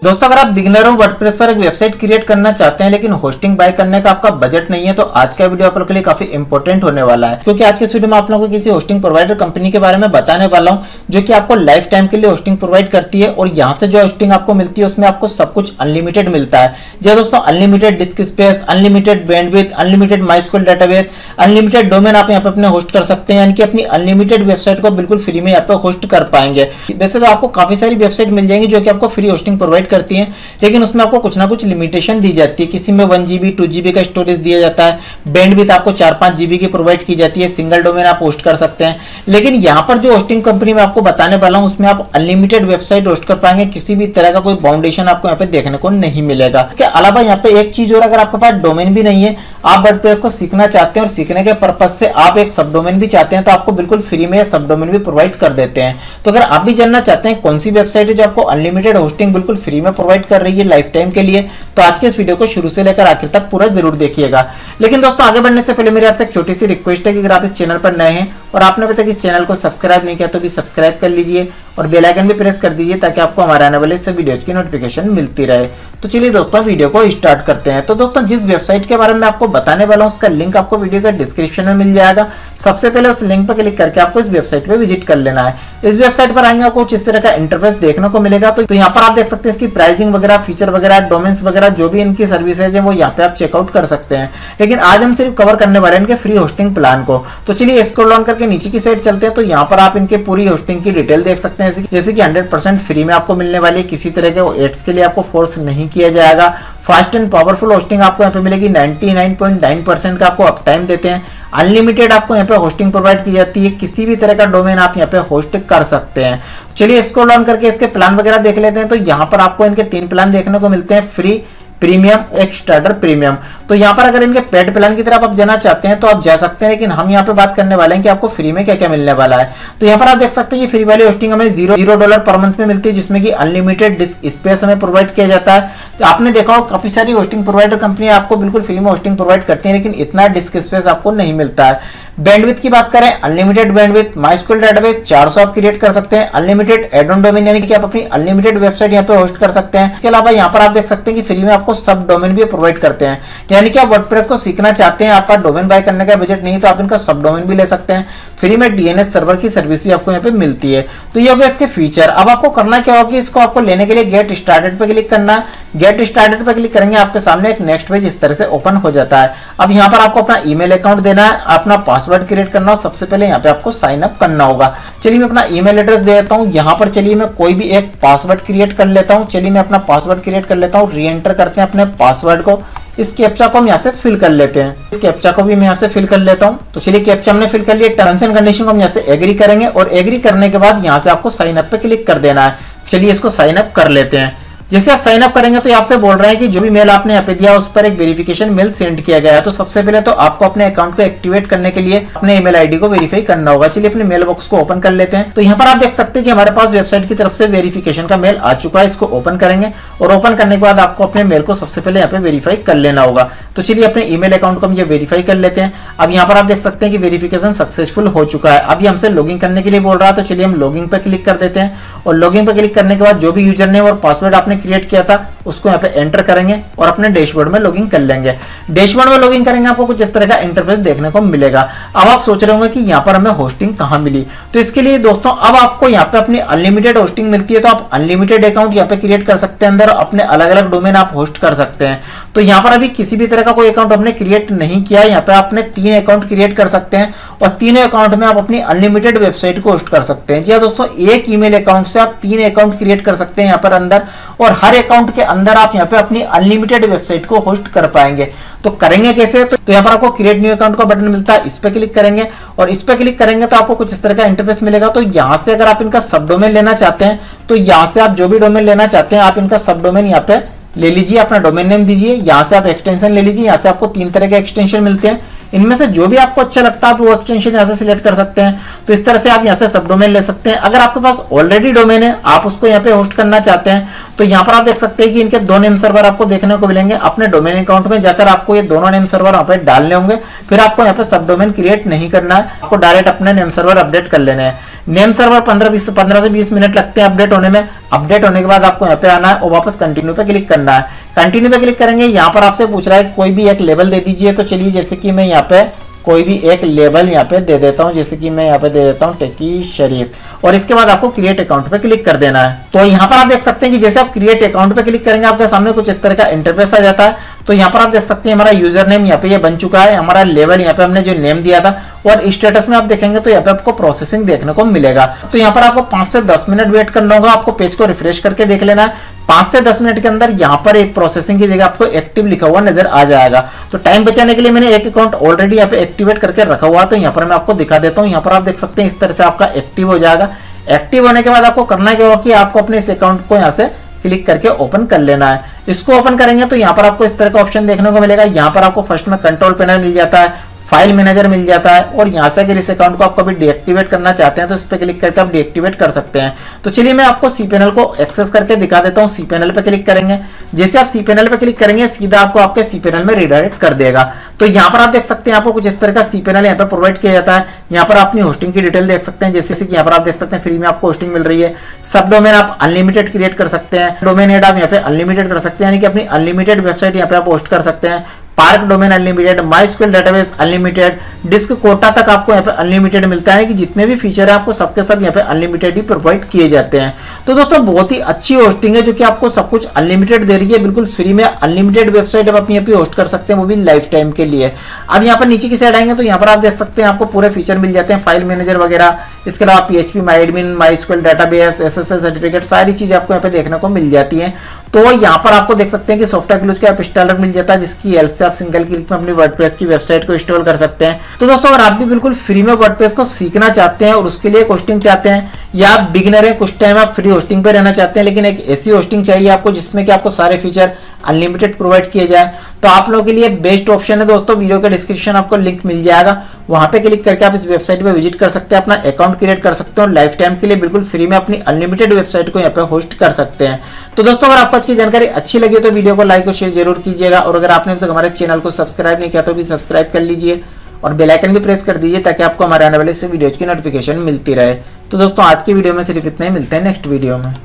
दोस्तों अगर आप बिगिनर हो वर्डप्रेस पर एक वेबसाइट क्रिएट करना चाहते हैं लेकिन होस्टिंग बाय करने का आपका बजट नहीं है तो आज का वीडियो आप लोगों के लिए काफी इंपॉर्टेंट होने वाला है, क्योंकि आज के इस वीडियो में आप लोगों को किसी होस्टिंग प्रोवाइडर कंपनी के बारे में बताने वाला हूं जो कि आपको लाइफ टाइम के लिए होस्टिंग प्रोवाइड करती है और यहाँ से जो होस्टिंग आपको मिलती है उसमें आपको सब कुछ अनलिमिटेड मिलता है। जी दोस्तों, unlimited disk space, unlimited bandwidth, unlimited MySQL database, unlimited domain आप यहाँ पे अपने होस्ट कर सकते हैं, यानी कि अपनी अनलिमिटेड वेबसाइट को बिल्कुल फ्री में यहाँ पे होस्ट कर पाएंगे। वैसे तो आपको काफी सारी वेबसाइट मिल जाएंगी जो कि आपको फ्री होस्टिंग प्रोवाइड करती है, लेकिन उसमें आपको कुछ ना कुछ लिमिटेशन दी जाती है। किसी में 1 GB 2 GB का स्टोरेज दिया जाता है, बैंडविड्थ आपको 4-5 GB की प्रोवाइड की जाती है, सिंगल डोमेन आप होस्ट कर सकते हैं। लेकिन यहाँ पर जो होस्टिंग कंपनी में आपको बताने वाला हूँ उसमें आप अनलिमिटेड वेबसाइट होस्ट कर पाएंगे, किसी भी तरह का कोई बाउंडेशन आपको यहाँ पे देखने को नहीं मिलेगा। इसके अलावा यहाँ पे एक चीज और, अगर आपके पास डोमेन भी नहीं है, आप वर्डप्रेस को सीखना चाहते हैं और सीखने के पर्पज से आप एक सब डोमेन भी चाहते हैं तो आपको बिल्कुल फ्री में सब डोमेन भी प्रोवाइड कर देते हैं। तो अगर आप भी जानना चाहते हैं कौन सी वेबसाइट है जो आपको अनलिमिटेड होस्टिंग बिल्कुल फ्री में प्रोवाइड कर रही है लाइफ टाइम के लिए, तो आज के इस वीडियो को शुरू से लेकर आखिर तक पूरा जरूर देखिएगा। लेकिन दोस्तों आगे बढ़ने से पहले मेरी आपसे एक छोटी सी रिक्वेस्ट है कि अगर आप इस चैनल पर नए हैं और आपने अभी तक इस चैनल को सब्सक्राइब नहीं किया तो भी सब्सक्राइब कर लीजिए और बेल आइकन भी प्रेस कर दीजिए ताकि आपको हमारे आने वाले सब वीडियोज की नोटिफिकेशन मिलती रहे। तो चलिए दोस्तों वीडियो को स्टार्ट करते हैं। तो दोस्तों जिस वेबसाइट के बारे में आपको बताने वाला हूं उसका लिंक आपको वीडियो के डिस्क्रिप्शन में मिल जाएगा। सबसे पहले उस लिंक पर क्लिक करके आपको इस वेबसाइट पे विजिट कर लेना है। इस वेबसाइट पर आएंगे आपको कुछ इस तरह का इंटरफेस देखने को मिलेगा। तो यहाँ पर आप देख सकते हैं इसकी प्राइसिंग वगैरह, फीचर वगैरह, डोमेन्स वगैरह जो भी इनकी सर्विसेज है वो यहाँ पे आप चेकआउट कर सकते हैं। लेकिन आज हम सिर्फ कवर करने वाले हैं इनके फ्री होस्टिंग प्लान को। तो चलिए स्क्रॉल डाउन करके नीचे की साइड चलते हैं। तो यहाँ पर आप इनके पूरी होस्टिंग की डिटेल देख सकते हैं, जैसे कि 100% फ्री में आपको मिलने वाली है, किसी तरह के एड्स के लिए आपको फोर्स नहीं किया जाएगा। फास्ट एंड पावरफुल होस्टिंग आपको यहाँ पे मिलेगी, 99.9% का आपको अप टाइम देते हैं। अनलिमिटेड आपको यहाँ पे होस्टिंग प्रोवाइड की जाती है, किसी भी तरह का डोमेन आप यहाँ पे होस्ट कर सकते हैं। चलिए स्क्रॉल डाउन करके इसके प्लान वगैरह देख लेते हैं। तो यहाँ पर आपको इनके 3 प्लान देखने को मिलते हैं, फ्री, प्रीमियम, एक स्टार्टर प्रीमियम। तो यहाँ पर अगर इनके पेड प्लान की तरफ आप जाना चाहते हैं तो आप जा सकते हैं, लेकिन हम यहाँ पे बात करने वाले हैं कि आपको फ्री में क्या क्या मिलने वाला है। तो यहाँ पर आप देख सकते हैं कि फ्री वाली होस्टिंग हमें $0 पर मंथ में मिलती है, जिसमें कि अनलिमिटेड डिस्क स्पेस हमें प्रोवाइड किया जाता है। तो आपने देखा हो काफी सारी होस्टिंग प्रोवाइडर कंपनी आपको बिल्कुल फ्री में होस्टिंग प्रोवाइड करती है, लेकिन इतना डिस्क स्पेस आपको नहीं मिलता है। बैंडविड्थ की बात करें, अनलिमिटेड बैंडविड्थ, माइस्क्यूएल डेटाबेस 400 आप क्रिएट कर सकते हैं, अनलिमिटेड एड ऑन डोमेन यानी कि आप अपनी अनलिमिटेड वेबसाइट यहाँ पे होस्ट कर सकते हैं। इसके अलावा यहाँ पर आप देख सकते हैं कि फ्री में आपको सब डोमेन भी प्रोवाइड करते हैं, यानी कि आप वर्डप्रेस को सीखना चाहते हैं, आपका डोमेन बाय करने का बजट नहीं तो आप इनका सब डोमेन भी ले सकते हैं। फ्री में DNS सर्वर की सर्विस भी आपको यहाँ पे मिलती है। तो ये हो गया इसके फीचर। अब आपको करना क्या होगा कि इसको आपको लेने के लिए गेट स्टार्टेड पे क्लिक करना है। गेट स्टार्टेड पे क्लिक करेंगे आपके सामने एक नेक्स्ट पेज इस तरह से ओपन हो जाता है। अब यहाँ पर आपको अपना ईमेल अकाउंट देना है, अपना पासवर्ड क्रिएट करना है। सबसे पहले यहाँ पे आपको साइन अप करना होगा। चलिए मैं अपना ईमेल एड्रेस दे देता हूँ। यहाँ पर चलिए मैं कोई भी एक पासवर्ड क्रिएट कर लेता हूँ। चलिए मैं अपना पासवर्ड क्रिएट कर लेता हूँ। री एंटर करते हैं अपने पासवर्ड को। इस कैप्चा को हम यहाँ से फिल कर लेते हैं। इस कैप्चा को भी मैं यहाँ से फिल कर लेता हूँ। तो चलिए कैप्चा हमने फिल कर लिया। टर्म्स एंड कंडीशन को हम यहाँ से एग्री करेंगे और एग्री करने के बाद यहाँ से आपको साइन अप पे क्लिक कर देना है। चलिए इसको साइन अप कर लेते हैं। जैसे आप साइन अप करेंगे तो आपसे बोल रहे हैं कि जो भी मेल आपने यहाँ पे दिया उस पर एक वेरिफिकेशन मेल सेंड किया गया है। तो सबसे पहले तो आपको अपने अकाउंट को एक्टिवेट करने के लिए अपने ईमेल आईडी को वेरीफाई करना होगा। चलिए अपने मेल बॉक्स को ओपन कर लेते हैं। तो यहाँ पर आप देख सकते हैं कि हमारे पास वेबसाइट की तरफ से वेरिफिकेशन का मेल आ चुका है। इसको ओपन करेंगे और ओपन करने के बाद आपको अपने मेल को सबसे पहले यहाँ पे वेरीफाई कर लेना होगा। तो चलिए अपने ईमेल अकाउंट को हम ये वेरीफाई कर लेते हैं। अब यहाँ पर आप देख सकते हैं कि वेरिफिकेशन सक्सेसफुल हो चुका है। अब ये हमसे लॉगिन करने के लिए बोल रहा है, तो चलिए हम लॉगिन पे क्लिक कर देते हैं और लॉगिन पे क्लिक करने के बाद जो भी यूजर नेम और पासवर्ड आपने क्रिएट किया था उसको यहाँ पे एंटर करेंगे और अपने डैशबोर्ड में लॉगिन कर लेंगे। डैशबोर्ड में लॉगिन करेंगे आपको कुछ इस तरह का इंटरफेस देखने को मिलेगा। अब आप सोच रहे होंगे कि यहाँ पर हमें होस्टिंग कहाँ मिली। तो इसके लिए दोस्तों अब आपको यहाँ पे अपनी अनलिमिटेड होस्टिंग मिलती है, तो आप अनलिमिटेड अकाउंट यहाँ पे क्रिएट कर सकते हैं। अंदर अपने अलग अलग डोमेन आप होस्ट कर सकते हैं। तो यहाँ पर अभी किसी भी तरह का कोई अकाउंट आपने क्रिएट नहीं किया, यहाँ पे आपने 3 अकाउंट क्रिएट कर सकते हैं और 3 अकाउंट में आप अपनी अनलिमिटेड वेबसाइट को होस्ट कर सकते हैं। जी हाँ दोस्तों, एक ईमेल अकाउंट से आप 3 अकाउंट क्रिएट कर सकते हैं यहाँ पर अंदर, और हर अकाउंट के अंदर आप यहाँ पे अपनी अनलिमिटेड वेबसाइट को होस्ट कर पाएंगे। तो करेंगे कैसे? तो यहाँ पर आपको क्रिएट न्यू अकाउंट का बटन मिलता है, इस पे क्लिक करेंगे और इस पे क्लिक करेंगे तो आपको कुछ इस तरह का इंटरफेस मिलेगा। तो यहाँ से अगर आप इनका सब डोमेन लेना चाहते हैं तो यहाँ से आप जो भी डोमेन लेना चाहते हैं आप इनका सब डोमेन यहाँ पे ले लीजिए, अपना डोमेन नेम दीजिए। यहाँ से आप एक्सटेंशन ले लीजिए। यहाँ से आपको 3 तरह के एक्सटेंशन मिलते हैं, इनमें से जो भी आपको अच्छा लगता है आप वो एक्सटेंशन यहाँ से सिलेक्ट कर सकते हैं। तो इस तरह से आप यहाँ से सब डोमेन ले सकते हैं। अगर आपके पास ऑलरेडी डोमेन है, आप उसको यहाँ पे होस्ट करना चाहते हैं, तो यहाँ पर आप देख सकते हैं कि इनके 2 नेम सर्वर आपको देखने को मिलेंगे। अपने डोमेन अकाउंट में जाकर आपको ये दोनों नेम सर्वर यहाँ पे डालने होंगे। फिर आपको यहाँ पे सब डोमेन क्रिएट नहीं करना है, आपको डायरेक्ट अपने नेम सर्वर अपडेट कर लेने हैं। नेम सर्वर 15 से 20 मिनट लगते हैं अपडेट होने में। अपडेट होने के बाद आपको यहाँ पे आना है और वापस कंटिन्यू पे क्लिक करना है। कंटिन्यू पे क्लिक करेंगे, यहाँ पर आपसे पूछ रहा है कोई भी एक लेबल दे दीजिए। तो चलिए जैसे कि मैं यहाँ पे कोई भी एक लेबल यहाँ पे दे देता हूँ, जैसे कि मैं यहाँ पे दे देता हूँ टेकी शरीफ, और इसके बाद आपको क्रिएट अकाउंट पे क्लिक कर देना है। तो यहाँ पर आप देख सकते हैं कि जैसे आप क्रिएट अकाउंट पे क्लिक करेंगे आपके सामने कुछ इस तरह का इंटरफेस आ जाता है। तो यहाँ पर आप देख सकते हैं हमारा यूजर नेम यहाँ पे ये बन चुका है, हमारा लेवल यहाँ पे हमने जो नेम दिया था, और स्टेटस में आप देखेंगे तो यहाँ पे आपको प्रोसेसिंग देखने को मिलेगा। तो यहाँ पर आपको 5 से 10 मिनट वेट करना होगा, आपको पेज को रिफ्रेश करके देख लेना है। 5 से 10 मिनट के अंदर यहाँ पर एक प्रोसेसिंग की जगह आपको एक्टिव लिखा हुआ नजर आ जाएगा। तो टाइम बचाने के लिए मैंने एक अकाउंट ऑलरेडी यहाँ पे एक्टिवेट करके रखा हुआ, तो यहाँ पर मैं आपको दिखा देता हूँ। यहाँ पर आप देख सकते हैं इस तरह से आपका एक्टिव हो जाएगा। एक्टिव होने के बाद आपको करना क्या होगा कि आपको अपने इस अकाउंट को यहाँ से क्लिक करके ओपन कर लेना है। इसको ओपन करेंगे तो यहाँ पर आपको इस तरह का ऑप्शन देखने को मिलेगा। यहाँ पर आपको फर्स्ट में कंट्रोल पैनल मिल जाता है, फाइल मैनेजर मिल जाता है, और यहाँ से अगर इस अकाउंट को आप कभी डीएक्टिवेट करना चाहते हैं तो इस पर क्लिक करके आप डीएक्टिवेट कर सकते हैं। तो चलिए मैं आपको सी पैनल को एक्सेस करके दिखा देता हूँ। सी पैनल पे क्लिक करेंगे, जैसे आप सी पैनल पे क्लिक करेंगे सीधा आपको आपके सी पैनल में रिडायरेक्ट कर देगा। तो यहाँ पर आप देख सकते हैं आपको कुछ इस तरह का सी पैनल यहाँ पे प्रोवाइड किया जाता है। यहाँ पर आप अपनी होस्टिंग की डिटेल देख सकते हैं, जैसे कि यहाँ पर आप देख सकते हैं फ्री में आपको होस्टिंग मिल रही है। सब डोमेन आप अनलिमिटेड क्रिएट कर सकते हैं, डोमेन हेड आप यहाँ पे अनलिमिटेड कर सकते हैं, यानी कि अपनी अनलिमिटेड वेबसाइट यहाँ पे आप होस्ट कर सकते हैं। Park domain unlimited, MySQL database unlimited, disk quota तक आपको यहाँ पे अनलिमिटेड मिलता है कि जितने भी फीचर है आपको सबके सब यहाँ पे अनलिमिटेड ही प्रोवाइड किए जाते हैं। तो दोस्तों बहुत ही अच्छी होस्टिंग है जो कि आपको सब कुछ अनलिमिटेड दे रही है, बिल्कुल फ्री में अनलिमिटेड वेबसाइट आप अपनी यहाँ पे होस्ट कर सकते हैं, वो भी लाइफ टाइम के लिए। अब यहाँ पर नीचे की साइड आएंगे तो यहाँ पर आप देख सकते हैं आपको पूरे फीचर मिल जाते हैं, फाइल मैनेजर वगैरह, इसके अलावा PHP, MyAdmin, MySQL database, SSL certificate, सारी चीजें आपको यहाँ पे देखने को मिल जाती हैं। तो यहाँ पर आपको देख सकते हैं कि सॉफ्टवेयर ग्लूज का ऐप इंस्टॉलर मिल जाता है, जिसकी हेल्प से आप सिंगल क्लिक में अपनी वर्डप्रेस की वेबसाइट को इंस्टॉल कर सकते हैं। तो दोस्तों अगर आप भी बिल्कुल फ्री में वर्डप्रेस को सीखना चाहते हैं और उसके लिए होस्टिंग चाहते हैं, या आप बिगिनर हैं, कुछ टाइम आप फ्री होस्टिंग पे रहना चाहते हैं, लेकिन एक ऐसी होस्टिंग चाहिए आपको जिसमें कि आपको सारे फीचर अनलिमिटेड प्रोवाइड किए जाए, तो आप लोगों के लिए बेस्ट ऑप्शन है दोस्तों। वीडियो के डिस्क्रिप्शन आपको लिंक मिल जाएगा, वहां पे क्लिक करके आप इस वेबसाइट पे विजिट कर सकते हैं, अपना अकाउंट क्रिएट कर सकते हैं और लाइफ टाइम के लिए बिल्कुल फ्री में अपनी अनलिमिटेड वेबसाइट को यहाँ पे होस्ट कर सकते हैं। तो दोस्तों अगर आपको आज की जानकारी अच्छी लगी तो वीडियो को लाइक और शेयर जरूर कीजिएगा, और अगर आपने अभी तक हमारे चैनल को सब्सक्राइब नहीं किया तो भी सब्सक्राइब कर लीजिए और बेल आइकन भी प्रेस कर दीजिए ताकि आपको हमारे आने वाले से वीडियोज की नोटिफिकेशन मिलती रहे। तो दोस्तों आज की वीडियो में सिर्फ इतना ही, मिलते हैं नेक्स्ट वीडियो में।